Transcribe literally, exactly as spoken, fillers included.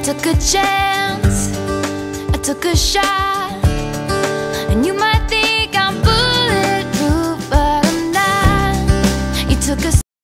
took a chance, I took a shot, and you might